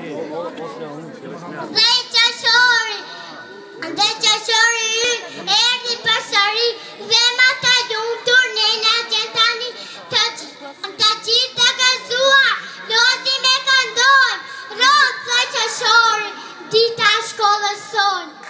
Dhe qashori erdi pasari dhe mata dumë turnena gjentani të gjithë të gëzuar lozi me këndon rot dhe qashori dita shkollës son.